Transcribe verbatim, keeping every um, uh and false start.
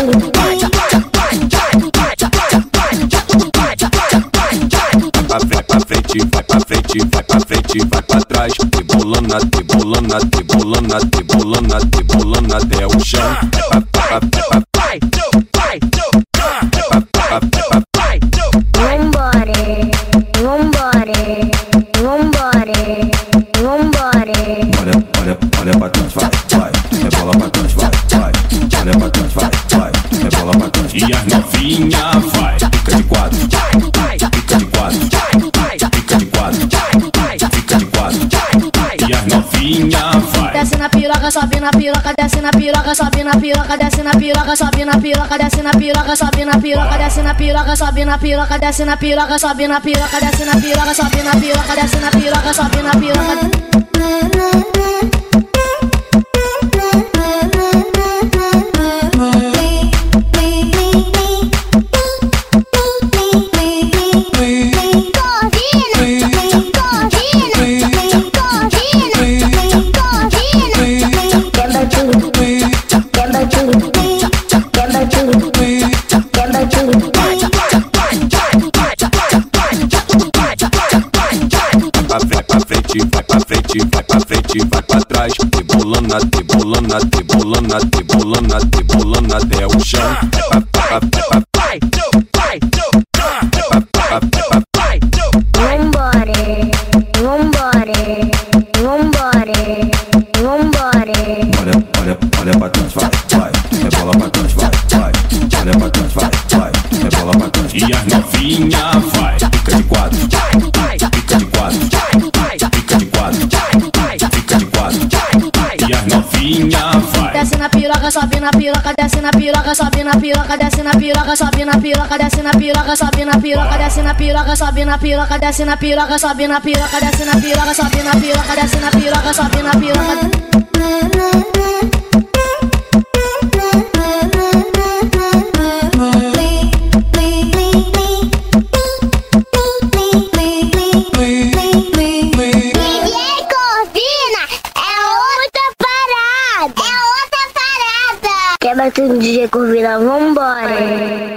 pra frente, vai pra frente, vai pra frente, vai pra trás, rebolando, rebolando, rebolando, rebolando, rebolando até o chão. Vambora, vambora, vambora, vambora. Olha, olha, olha pra trás, vai, vai, rebola pra trás, vai, vai, olha pra trás, vai, vai, rebola pra trás. E as novinha vai, fica de quatro, fica de quatro, fica de quatro, fica de quatro. e as novinha vai. Desce na piroca, sobe na piroca, desce na piroca, sobe na piroca, desce na piroca, sobe na piroca, desce na piroca, sobe na piroca, desce na piroca, sobe na piroca, desce na piroca, sobe na piroca, desce na piroca, sobe na piroca, desce na piroca, sobe na piroca. Vai pra frente, vai pra frente, vai pra trás, rebolando, rebolando, rebolando, rebolando, rebolando até o chão. Vambora, vambora, vambora, vambora. Olha, olha, olha pra trás, vai, vai, rebola pra trás, vai, vai, olha pra trás, vai, vai, rebola pra trás. E as novinha vai, fica de quatro, fica de quatro, fica de quatro, fica de quatro. e as novinha vai. Desce na piroca, sobe na piroca, desce na piroca, sobe na piroca, desce na piroca, sobe na piroca, desce na piroca, sobe na piroca, desce na piroca, sobe na piroca, desce na piroca, sobe na piroca, desce na piroca, sobe na piroca, desce na piroca, sobe na piroca. Quebra tudo, D J Corvina, vambora.